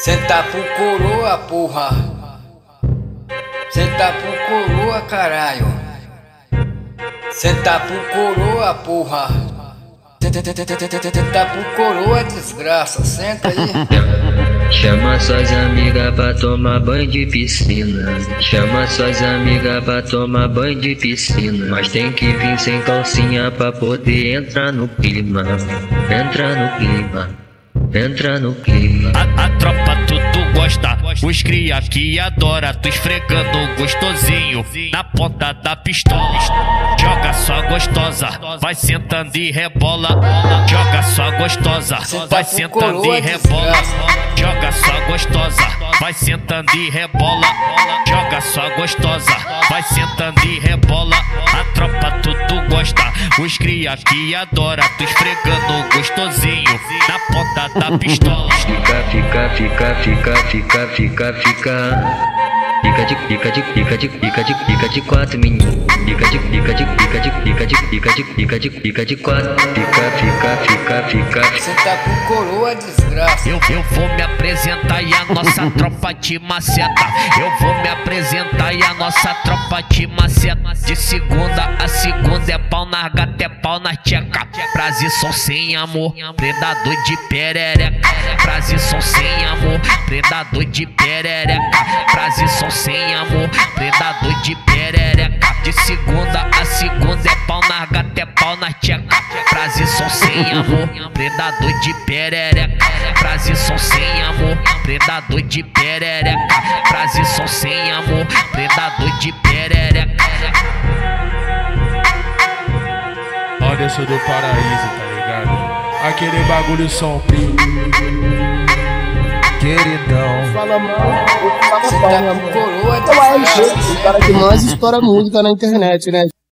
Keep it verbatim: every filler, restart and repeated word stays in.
Senta pro coroa, porra. Senta pro coroa, caralho. Senta pro coroa, porra. Senta pro coroa, desgraça. Senta aí. Chama suas amigas pra tomar banho de piscina. Chama suas amigas pra tomar banho de piscina. Mas tem que vir sem calcinha pra poder entrar no clima. Entra no clima. Entra no clima. A, a tropa tudo gosta, os cria que adora. Tu esfregando gostosinho na ponta da pistola. Joga sua gostosa, vai sentando e rebola. Joga sua gostosa, vai sentando e rebola. Joga sua gostosa, vai sentando e rebola. Joga sua gostosa, vai sentando e rebola. A tropa tudo gosta, os cria que adora. Tu esfregando gostosinho na ponta da pistola. Fica, fica, fica, fica, fica, fica, fica. Fica de, fica de, fica de, fica de, fica de quatro, menino. Fica de, fica de, fica de, fica de, fica de, fica de, fica de quatro. Fica, fica, fica, fica. Senta pro coroa, desgraça. Eu, eu vou me apresentar e a nossa tropa te maceta. Eu vou me apresentar e a nossa tropa te maceta. De segunda a segunda é pau na gata, é pau na tcheca. Prazer som sem amor, predador de perereca. Prazer som sem amor, predador de perereca. Prazer som sem amor, predador de perereca. De segunda a segunda é pau na gata, é pau na tcheca. Prazer som sem amor, predador de perereca. Prazer som sem amor, predador de perereca. Prazer som sem amor, predador de perereca. Olha, eu sou do paraíso, tá ligado? Aquele bagulho sombrio. Queridão. Fala mal, fala Senta pau, pro coroa, Então é desgraça. o cara que mais estoura música na internet, né?